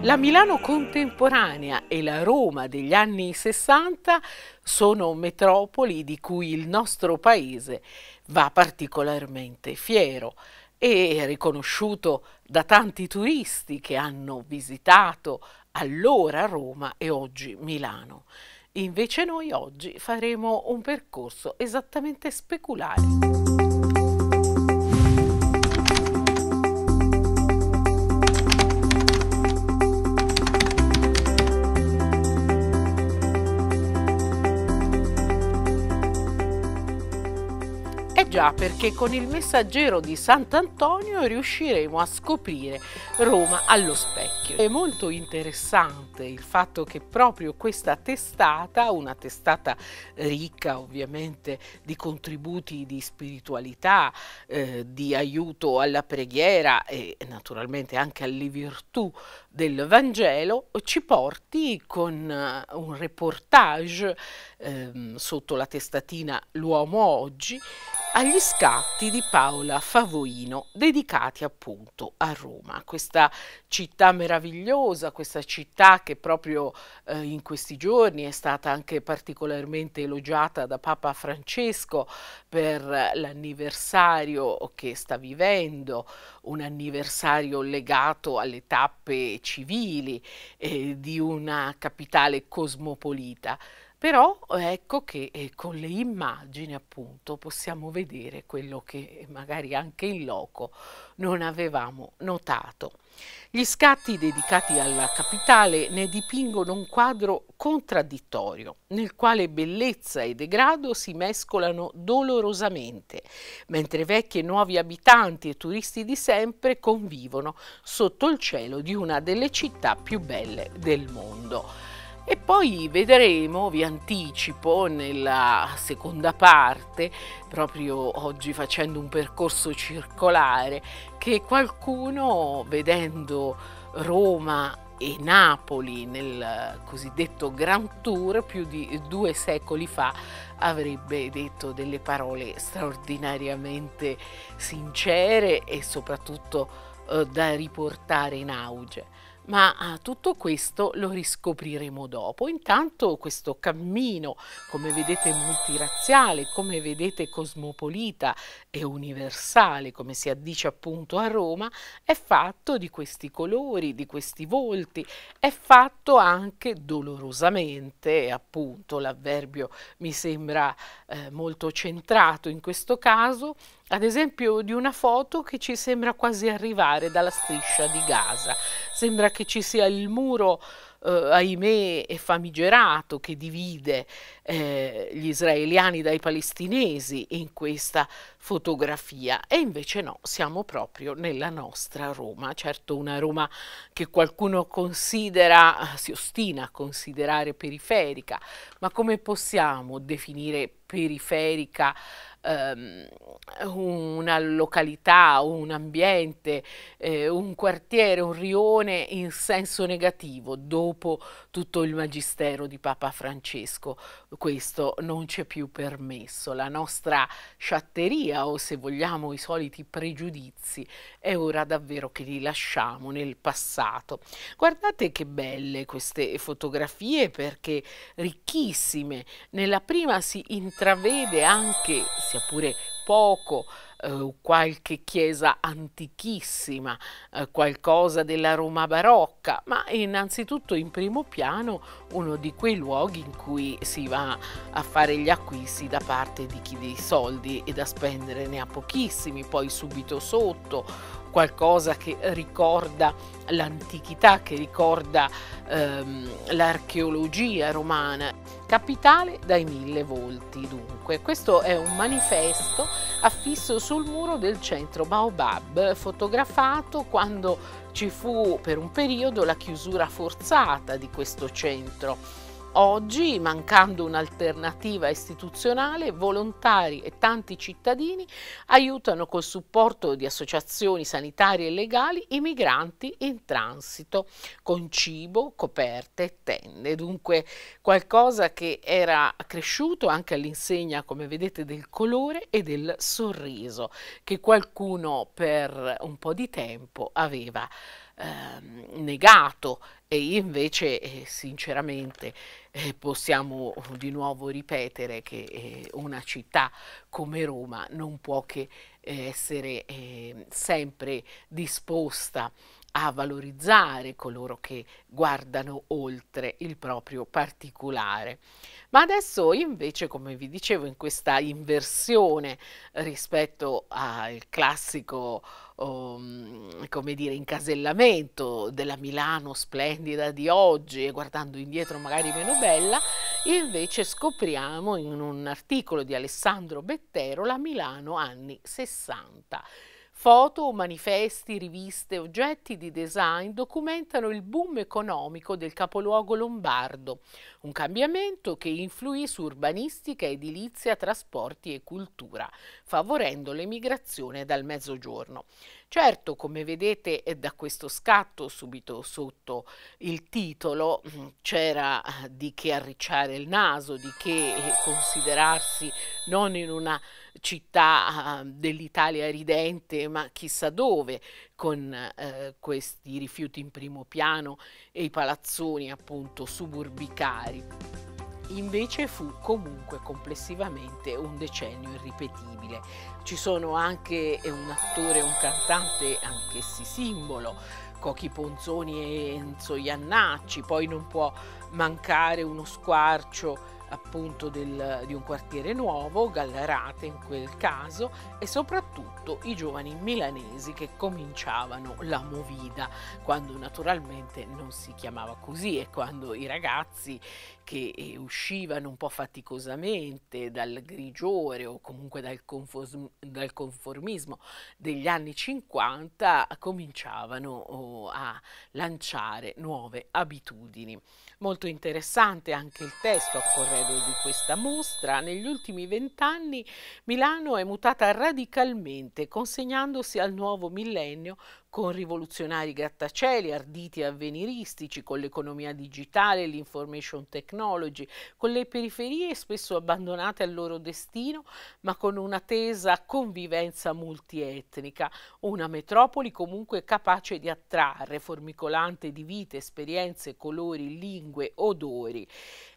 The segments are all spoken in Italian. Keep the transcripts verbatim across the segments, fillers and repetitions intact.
La Milano contemporanea e la Roma degli anni sessanta sono metropoli di cui il nostro paese va particolarmente fiero e è riconosciuto da tanti turisti che hanno visitato allora Roma e oggi Milano. Invece noi oggi faremo un percorso esattamente speculare. Eh già, perché con il Messaggero di Sant'Antonio riusciremo a scoprire Roma allo specchio. È molto interessante il fatto che proprio questa testata, una testata ricca ovviamente di contributi di spiritualità, eh, di aiuto alla preghiera e naturalmente anche alle virtù del Vangelo, ci porti con uh, un reportage eh, sotto la testatina L'uomo oggi agli scatti di Paola Favoino dedicati appunto a Roma, questa città meravigliosa, questa città che proprio eh, in questi giorni è stata anche particolarmente elogiata da Papa Francesco per l'anniversario che sta vivendo, un anniversario legato alle tappe civili eh, di una capitale cosmopolita. Però ecco che eh, con le immagini appunto possiamo vedere quello che magari anche in loco non avevamo notato. Gli scatti dedicati alla capitale ne dipingono un quadro contraddittorio, nel quale bellezza e degrado si mescolano dolorosamente, mentre vecchi e nuovi abitanti e turisti di sempre convivono sotto il cielo di una delle città più belle del mondo. E poi vedremo, vi anticipo, nella seconda parte, proprio oggi facendo un percorso circolare, che qualcuno vedendo Roma e Napoli nel cosiddetto Grand Tour più di due secoli fa avrebbe detto delle parole straordinariamente sincere e soprattutto eh, da riportare in auge. Ma ah, tutto questo lo riscopriremo dopo. Intanto questo cammino, come vedete multirazziale, come vedete cosmopolita e universale, come si addice appunto a Roma, è fatto di questi colori, di questi volti, è fatto anche dolorosamente, e appunto l'avverbio mi sembra eh, molto centrato in questo caso, ad esempio di una foto che ci sembra quasi arrivare dalla striscia di Gaza. Sembra che ci sia il muro, eh, ahimè, e famigerato che divide eh, gli israeliani dai palestinesi in questa fotografia. E invece no, siamo proprio nella nostra Roma. Certo, una Roma che qualcuno considera, si ostina a considerare periferica, ma come possiamo definire periferica una località, un ambiente, eh, un quartiere, un rione in senso negativo dopo tutto il magistero di Papa Francesco? Questo non c'è più permesso. La nostra sciatteria, o se vogliamo i soliti pregiudizi, è ora davvero che li lasciamo nel passato. Guardate che belle queste fotografie, perché ricchissime. Nella prima si intravede anche, sia pure poco, eh, qualche chiesa antichissima, eh, qualcosa della Roma barocca, ma innanzitutto in primo piano uno di quei luoghi in cui si va a fare gli acquisti da parte di chi dei soldi e da spendere ne ha pochissimi, poi subito sotto qualcosa che ricorda l'antichità, che ricorda ehm, l'archeologia romana. Capitale dai mille volti, dunque. Questo è un manifesto affisso sul muro del centro Baobab, fotografato quando ci fu per un periodo la chiusura forzata di questo centro. Oggi, mancando un'alternativa istituzionale, volontari e tanti cittadini aiutano col supporto di associazioni sanitarie e legali i migranti in transito, con cibo, coperte e tende. Dunque qualcosa che era cresciuto anche all'insegna, come vedete, del colore e del sorriso, che qualcuno per un po' di tempo aveva ehm, negato, e invece eh, sinceramente eh, possiamo di nuovo ripetere che eh, una città come Roma non può che eh, essere eh, sempre disposta a valorizzare coloro che guardano oltre il proprio particolare. Ma adesso invece, come vi dicevo, in questa inversione rispetto al classico um, come dire, incasellamento della Milano splendida di oggi e guardando indietro magari meno bella, invece scopriamo in un articolo di Alessandro Bettero la Milano anni sessanta. Foto, manifesti, riviste, oggetti di design documentano il boom economico del capoluogo lombardo, un cambiamento che influì su urbanistica, edilizia, trasporti e cultura, favorendo l'emigrazione dal Mezzogiorno. Certo, come vedete da questo scatto subito sotto il titolo, c'era di che arricciare il naso, di che considerarsi non in una città dell'Italia ridente, ma chissà dove, con eh, questi rifiuti in primo piano e i palazzoni appunto suburbicari. Invece fu comunque complessivamente un decennio irripetibile. Ci sono anche un attore e un cantante, anch'essi simbolo, Cochi Ponzoni e Enzo Iannacci, poi non può mancare uno squarcio appunto del, di un quartiere nuovo, Gallarate in quel caso, e soprattutto i giovani milanesi che cominciavano la movida, quando naturalmente non si chiamava così, e quando i ragazzi che eh, uscivano un po' faticosamente dal grigiore o comunque dal, conform- dal conformismo degli anni cinquanta cominciavano oh, a lanciare nuove abitudini. Molto interessante anche il testo a corredo di questa mostra. Negli ultimi vent'anni Milano è mutata radicalmente, consegnandosi al nuovo millennio con rivoluzionari grattacieli, arditi e avveniristici, con l'economia digitale, l'information technology, con le periferie spesso abbandonate al loro destino, ma con una tesa convivenza multietnica, una metropoli comunque capace di attrarre, formicolante di vite, esperienze, colori, lingue, odori,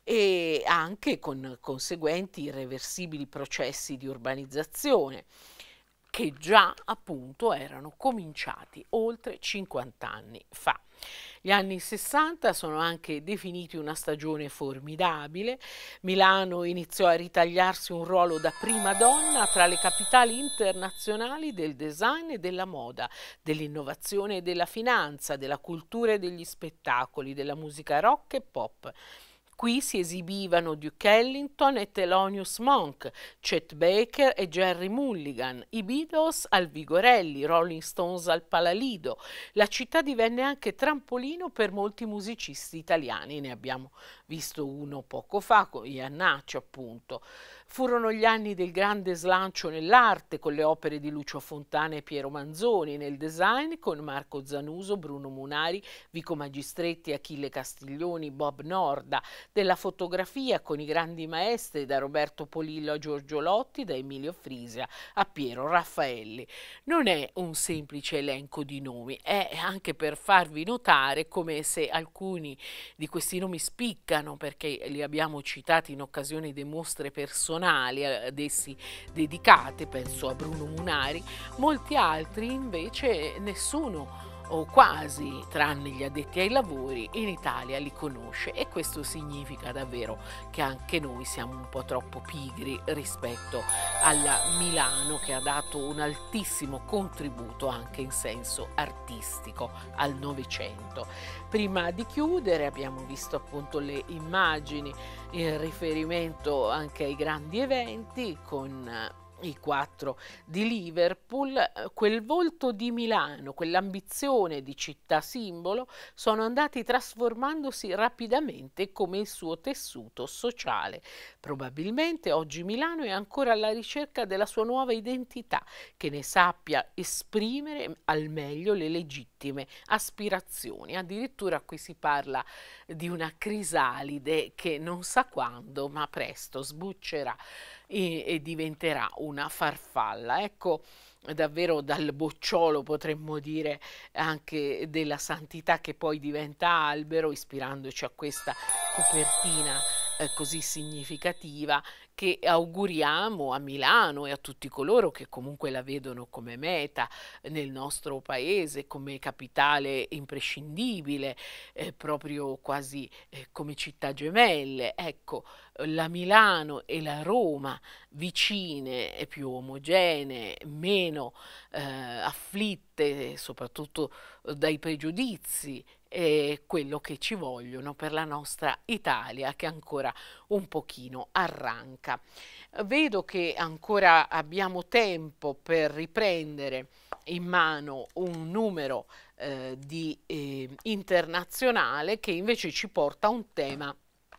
e anche con conseguenti irreversibili processi di urbanizzazione, che già appunto erano cominciati oltre cinquanta anni fa. Gli anni sessanta sono anche definiti una stagione formidabile. Milano iniziò a ritagliarsi un ruolo da prima donna tra le capitali internazionali del design e della moda, dell'innovazione e della finanza, della cultura e degli spettacoli, della musica rock e pop. Qui si esibivano Duke Ellington e Thelonious Monk, Chet Baker e Jerry Mulligan, i Beatles al Vigorelli, Rolling Stones al Palalido. La città divenne anche trampolino per molti musicisti italiani, ne abbiamo visto uno poco fa, con Iannacci appunto. Furono gli anni del grande slancio nell'arte, con le opere di Lucio Fontana e Piero Manzoni, nel design con Marco Zanuso, Bruno Munari, Vico Magistretti, Achille Castiglioni, Bob Norda, della fotografia con i grandi maestri da Roberto Polillo a Giorgio Lotti, da Emilio Frisia a Piero Raffaelli. Non è un semplice elenco di nomi, è anche per farvi notare come se alcuni di questi nomi spiccano perché li abbiamo citati in occasione di mostre personali ad essi dedicate, penso a Bruno Munari, molti altri invece nessuno o quasi, tranne gli addetti ai lavori, in Italia li conosce, e questo significa davvero che anche noi siamo un po' troppo pigri rispetto alla Milano, che ha dato un altissimo contributo anche in senso artistico al Novecento. Prima di chiudere abbiamo visto appunto le immagini in riferimento anche ai grandi eventi, con i quattro di Liverpool, quel volto di Milano, quell'ambizione di città simbolo sono andati trasformandosi rapidamente come il suo tessuto sociale. Probabilmente oggi Milano è ancora alla ricerca della sua nuova identità, che ne sappia esprimere al meglio le legittime aspirazioni. Addirittura qui si parla di una crisalide che non sa quando, ma presto sbuccerà e, e diventerà una farfalla. Ecco, davvero dal bocciolo potremmo dire anche della santità che poi diventa albero, ispirandoci a questa copertina eh, così significativa che auguriamo a Milano e a tutti coloro che comunque la vedono come meta nel nostro paese, come capitale imprescindibile, eh, proprio quasi eh, come città gemelle. Ecco, la Milano e la Roma vicine e più omogenee, meno eh, afflitte soprattutto dai pregiudizi, è quello che ci vogliono per la nostra Italia che ancora un pochino arranca. Vedo che ancora abbiamo tempo per riprendere in mano un numero eh, di eh, internazionale che invece ci porta a un tema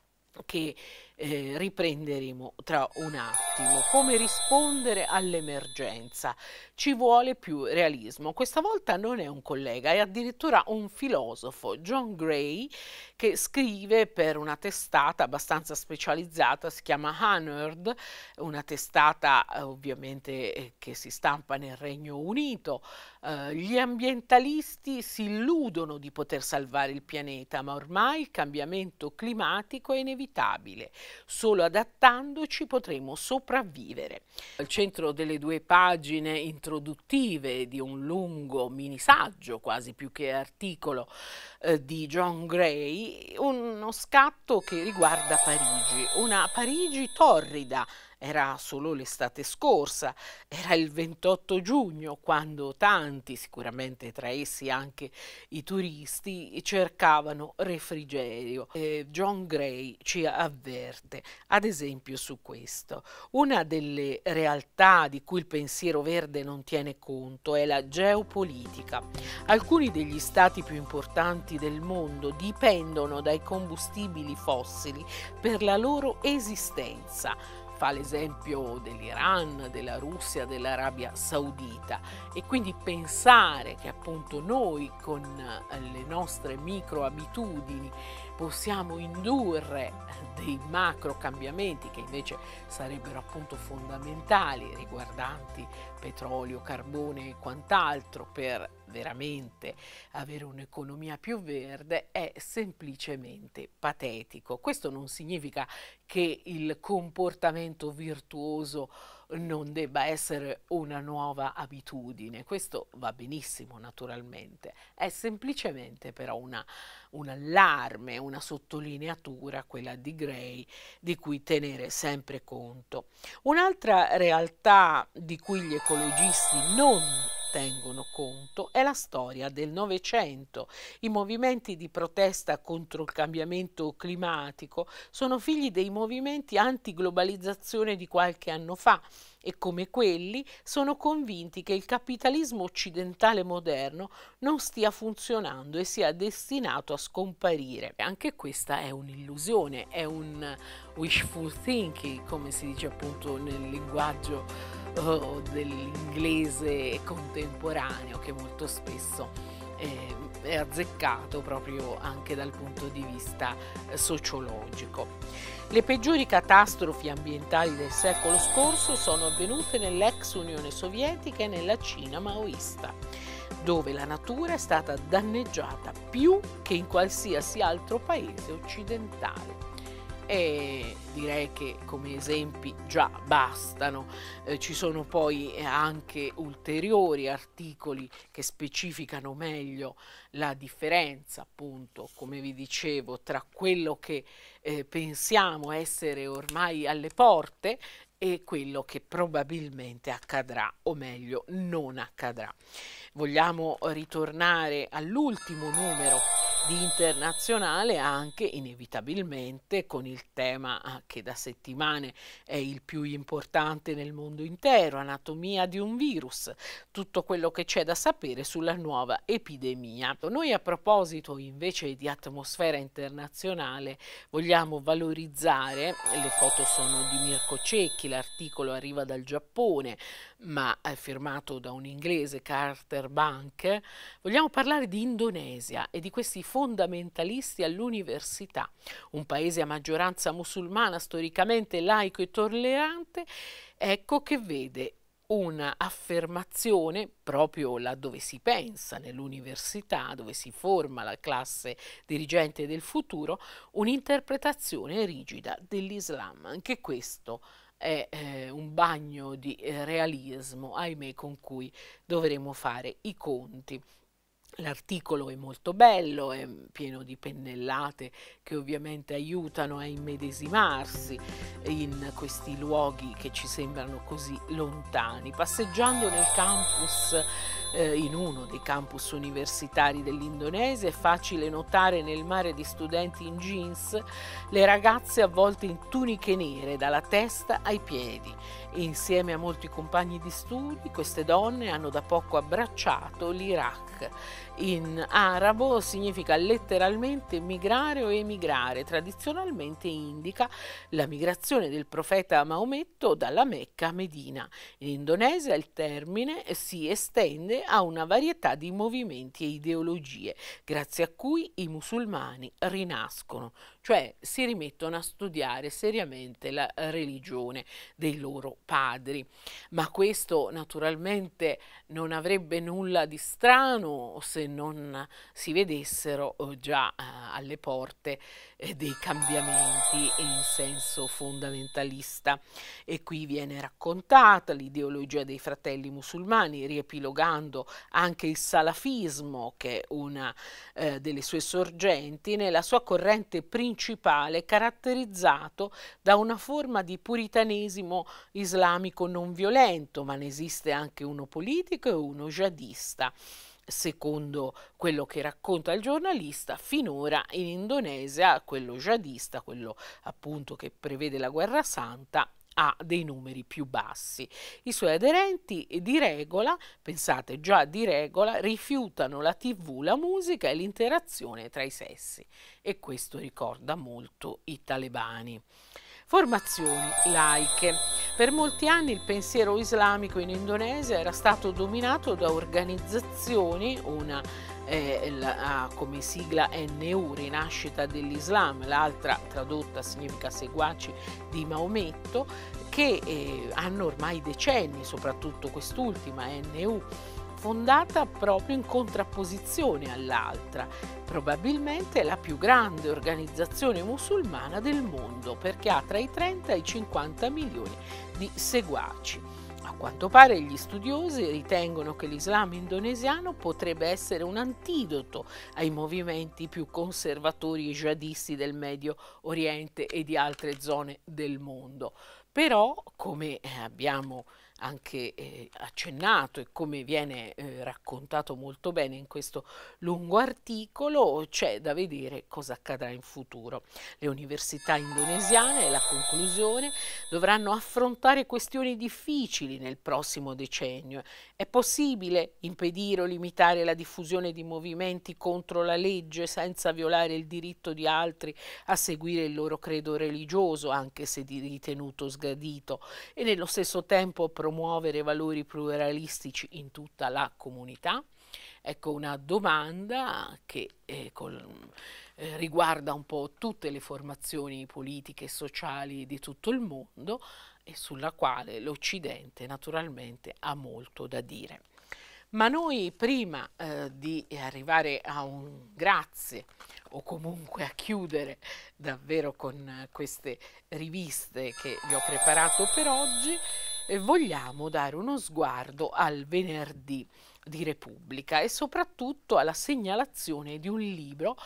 che eh, riprenderemo tra un attimo. Come rispondere all'emergenza? Ci vuole più realismo. Questa volta non è un collega, è addirittura un filosofo, John Gray, che scrive per una testata abbastanza specializzata, si chiama Unheard, una testata eh, ovviamente eh, che si stampa nel Regno Unito. Uh, gli ambientalisti si illudono di poter salvare il pianeta, ma ormai il cambiamento climatico è inevitabile. Solo adattandoci potremo sopravvivere. Al centro delle due pagine introduttive di un lungo minisaggio, quasi più che articolo, eh, di John Gray, uno scatto che riguarda Parigi, una Parigi torrida. Era solo l'estate scorsa, era il ventotto giugno quando tanti, sicuramente tra essi anche i turisti, cercavano refrigerio. E John Gray ci avverte, ad esempio, su questo. Una delle realtà di cui il pensiero verde non tiene conto è la geopolitica. Alcuni degli stati più importanti del mondo dipendono dai combustibili fossili per la loro esistenza. Fa l'esempio dell'Iran, della Russia, dell'Arabia Saudita, e quindi pensare che appunto noi con le nostre micro abitudini possiamo indurre dei macro cambiamenti che invece sarebbero appunto fondamentali, riguardanti petrolio, carbone e quant'altro, per veramente avere un'economia più verde, è semplicemente patetico. Questo non significa che il comportamento virtuoso non debba essere una nuova abitudine, questo va benissimo naturalmente, è semplicemente però una, un allarme, una sottolineatura, quella di Gray, di cui tenere sempre conto. Un'altra realtà di cui gli ecologisti non tengono conto è la storia del Novecento. I movimenti di protesta contro il cambiamento climatico sono figli dei movimenti antiglobalizzazione di qualche anno fa e come quelli sono convinti che il capitalismo occidentale moderno non stia funzionando e sia destinato a scomparire. Anche questa è un'illusione, è un wishful thinking, come si dice appunto nel linguaggio oh, dell'inglese contemporaneo, che molto spesso eh, è azzeccato proprio anche dal punto di vista eh, sociologico. Le peggiori catastrofi ambientali del secolo scorso sono avvenute nell'ex Unione Sovietica e nella Cina maoista, dove la natura è stata danneggiata più che in qualsiasi altro paese occidentale. E direi che come esempi già bastano. Eh, ci sono poi anche ulteriori articoli che specificano meglio la differenza, appunto, come vi dicevo, tra quello che eh, pensiamo essere ormai alle porte e quello che probabilmente accadrà, o meglio non accadrà. Vogliamo ritornare all'ultimo numero di internazionale anche inevitabilmente con il tema ah, che da settimane è il più importante nel mondo intero, anatomia di un virus, tutto quello che c'è da sapere sulla nuova epidemia. Noi a proposito invece di atmosfera internazionale vogliamo valorizzare, le foto sono di Mirko Cecchi, l'articolo arriva dal Giappone ma è firmato da un inglese, Carter Bank, vogliamo parlare di Indonesia e di questi fondamentalisti all'università, un paese a maggioranza musulmana, storicamente laico e tollerante, ecco che vede un'affermazione proprio laddove si pensa, nell'università, dove si forma la classe dirigente del futuro, un'interpretazione rigida dell'Islam. Anche questo è eh, un bagno di eh, realismo, ahimè, con cui dovremo fare i conti. L'articolo è molto bello, è pieno di pennellate che ovviamente aiutano a immedesimarsi in questi luoghi che ci sembrano così lontani. Passeggiando nel campus, eh, in uno dei campus universitari dell'Indonesia, è facile notare nel mare di studenti in jeans le ragazze avvolte in tuniche nere dalla testa ai piedi. E insieme a molti compagni di studi, queste donne hanno da poco abbracciato l'Iraq. In arabo significa letteralmente migrare o emigrare, tradizionalmente indica la migrazione del profeta Maometto dalla Mecca a Medina. In Indonesia il termine si estende a una varietà di movimenti e ideologie, grazie a cui i musulmani rinascono, cioè si rimettono a studiare seriamente la religione dei loro padri. Ma questo naturalmente non avrebbe nulla di strano se non si vedessero già eh, alle porte eh, dei cambiamenti in senso fondamentalista. E qui viene raccontata l'ideologia dei fratelli musulmani, riepilogando anche il salafismo, che è una eh, delle sue sorgenti, nella sua corrente principale, caratterizzato da una forma di puritanesimo islamico non violento, ma ne esiste anche uno politico e uno jihadista. Secondo quello che racconta il giornalista, finora in Indonesia quello jihadista, quello appunto che prevede la guerra santa, ha dei numeri più bassi. I suoi aderenti di regola, pensate già di regola, rifiutano la tivù, la musica e l'interazione tra i sessi, e questo ricorda molto i talebani. Formazioni laiche. Per molti anni il pensiero islamico in Indonesia era stato dominato da organizzazioni, una eh, la, ha come sigla N U, Rinascita dell'Islam, l'altra tradotta significa seguaci di Maometto, che eh, hanno ormai decenni, soprattutto quest'ultima N U, fondata proprio in contrapposizione all'altra. Probabilmente è la più grande organizzazione musulmana del mondo, perché ha tra i trenta e i cinquanta milioni di seguaci. A quanto pare gli studiosi ritengono che l'Islam indonesiano potrebbe essere un antidoto ai movimenti più conservatori e jihadisti del Medio Oriente e di altre zone del mondo. Però, come abbiamo anche eh, accennato e come viene eh, raccontato molto bene in questo lungo articolo, c'è da vedere cosa accadrà in futuro. Le università indonesiane, è la conclusione, dovranno affrontare questioni difficili nel prossimo decennio. È possibile impedire o limitare la diffusione di movimenti contro la legge senza violare il diritto di altri a seguire il loro credo religioso, anche se di ritenuto sgradito, e nello stesso tempo promuovere valori pluralistici in tutta la comunità? Ecco una domanda che eh, col, eh, riguarda un po' tutte le formazioni politiche e sociali di tutto il mondo e sulla quale l'Occidente naturalmente ha molto da dire. Ma noi prima eh, di arrivare a un grazie o comunque a chiudere davvero con queste riviste che vi ho preparato per oggi, eh, vogliamo dare uno sguardo al venerdì di Repubblica e soprattutto alla segnalazione di un libro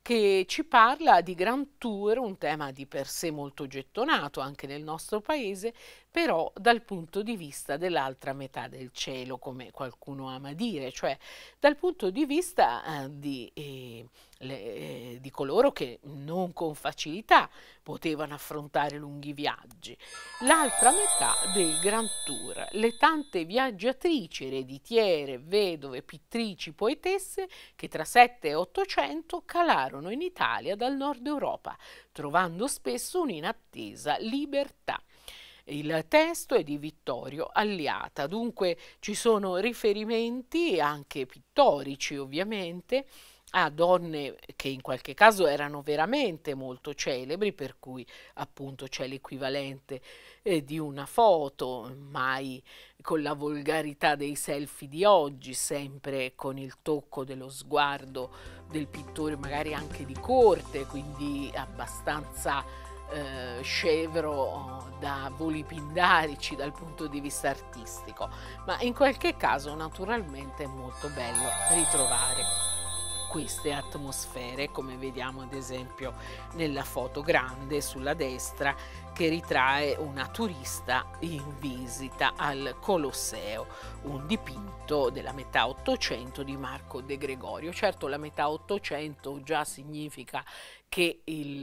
che ci parla di Grand Tour, un tema di per sé molto gettonato anche nel nostro paese, però dal punto di vista dell'altra metà del cielo, come qualcuno ama dire, cioè dal punto di vista eh, di, eh, le, eh, di coloro che non con facilità potevano affrontare lunghi viaggi. L'altra metà del Grand Tour, le tante viaggiatrici, ereditiere, vedove, pittrici, poetesse che tra sette e ottocento calarono in Italia dal nord Europa, trovando spesso un'inattesa libertà. Il testo è di Vittorio Alliata, dunque ci sono riferimenti anche pittorici ovviamente a donne che in qualche caso erano veramente molto celebri, per cui appunto c'è l'equivalente eh, di una foto, mai con la volgarità dei selfie di oggi, sempre con il tocco dello sguardo del pittore magari anche di corte, quindi abbastanza Eh, scevro da voli pindarici dal punto di vista artistico, ma in qualche caso naturalmente è molto bello ritrovare queste atmosfere, come vediamo ad esempio nella foto grande sulla destra che ritrae una turista in visita al Colosseo, un dipinto della metà Ottocento di Marco De Gregorio. Certo, la metà Ottocento già significa che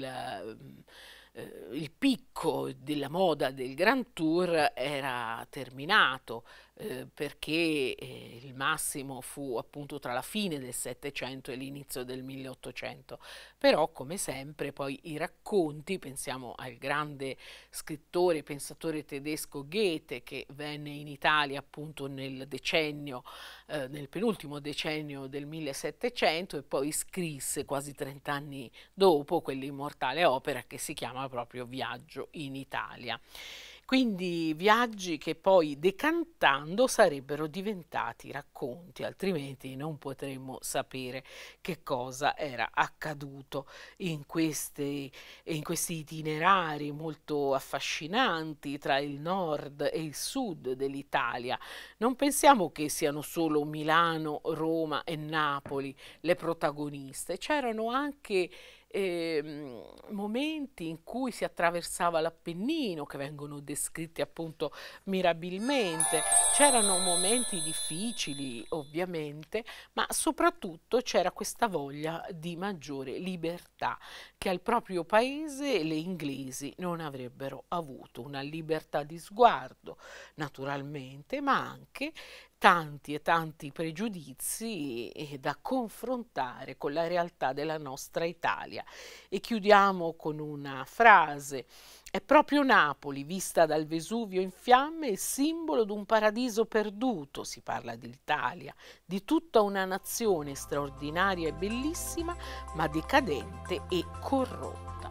il Eh, il picco della moda del Grand Tour era terminato eh, perché eh, il massimo fu appunto tra la fine del Settecento e l'inizio del milleottocento, però come sempre poi i racconti, pensiamo al grande scrittore e pensatore tedesco Goethe che venne in Italia appunto nel decennio, eh, nel penultimo decennio del millesettecento e poi scrisse quasi trent'anni dopo quell'immortale opera che si chiama proprio Viaggio in Italia. Quindi viaggi che poi decantando sarebbero diventati racconti, altrimenti non potremmo sapere che cosa era accaduto in, queste, in questi itinerari molto affascinanti tra il nord e il sud dell'Italia. Non pensiamo che siano solo Milano, Roma e Napoli le protagoniste, c'erano anche Eh, momenti in cui si attraversava l'Appennino che vengono descritti appunto mirabilmente, c'erano momenti difficili ovviamente, ma soprattutto c'era questa voglia di maggiore libertà che al proprio paese le inglesi non avrebbero avuto, una libertà di sguardo naturalmente, ma anche tanti e tanti pregiudizi eh, da confrontare con la realtà della nostra Italia. E chiudiamo con una frase: è proprio Napoli, vista dal Vesuvio in fiamme, il simbolo di un paradiso perduto, si parla dell'Italia, di tutta una nazione straordinaria e bellissima, ma decadente e corrotta.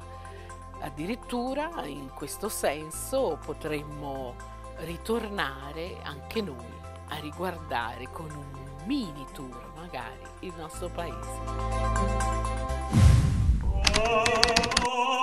Addirittura in questo senso potremmo ritornare anche noi a riguardare con un mini tour magari il nostro paese.